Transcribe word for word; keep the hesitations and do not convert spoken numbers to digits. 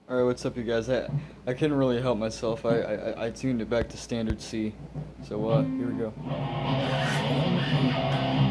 Alright, what's up you guys? I, I couldn't really help myself. I, I, I tuned it back to standard C. So uh, here we go.